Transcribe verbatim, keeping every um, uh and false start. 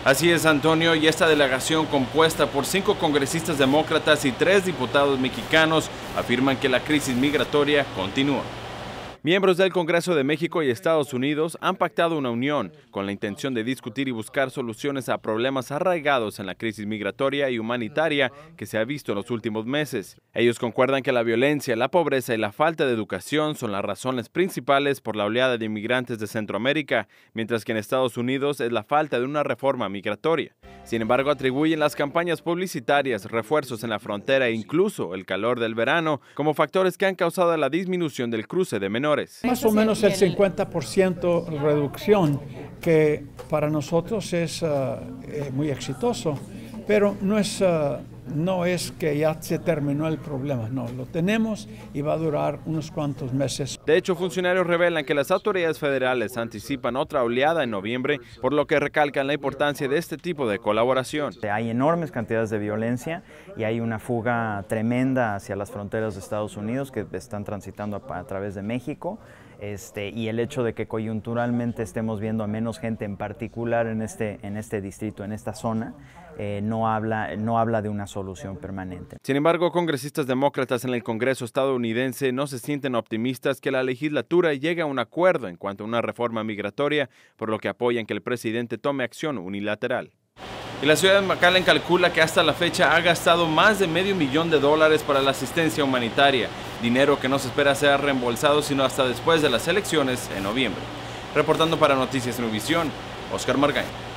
Así es, Antonio, y esta delegación compuesta por cinco congresistas demócratas y tres diputados mexicanos afirman que la crisis migratoria continúa. Miembros del Congreso de México y Estados Unidos han pactado una unión con la intención de discutir y buscar soluciones a problemas arraigados en la crisis migratoria y humanitaria que se ha visto en los últimos meses. Ellos concuerdan que la violencia, la pobreza y la falta de educación son las razones principales por la oleada de inmigrantes de Centroamérica, mientras que en Estados Unidos es la falta de una reforma migratoria. Sin embargo, atribuyen las campañas publicitarias, refuerzos en la frontera e incluso el calor del verano como factores que han causado la disminución del cruce de menores. Más o menos el cincuenta por ciento reducción, que para nosotros es uh, eh, muy exitoso, pero no es, uh, no es que ya se terminó el problema, no, lo tenemos y va a durar unos cuantos meses. De hecho, funcionarios revelan que las autoridades federales anticipan otra oleada en noviembre, por lo que recalcan la importancia de este tipo de colaboración. Hay enormes cantidades de violencia y hay una fuga tremenda hacia las fronteras de Estados Unidos que están transitando a, a través de México. Este, y el hecho de que coyunturalmente estemos viendo a menos gente en particular en este, en este distrito, en esta zona, eh, no, habla, no habla de una solución permanente. Sin embargo, congresistas demócratas en el Congreso estadounidense no se sienten optimistas que la legislatura llegue a un acuerdo en cuanto a una reforma migratoria, por lo que apoyan que el presidente tome acción unilateral. Y la ciudad de McAllen calcula que hasta la fecha ha gastado más de medio millón de dólares para la asistencia humanitaria, dinero que no se espera sea reembolsado sino hasta después de las elecciones en noviembre. Reportando para Noticias Univisión, Oscar Margain.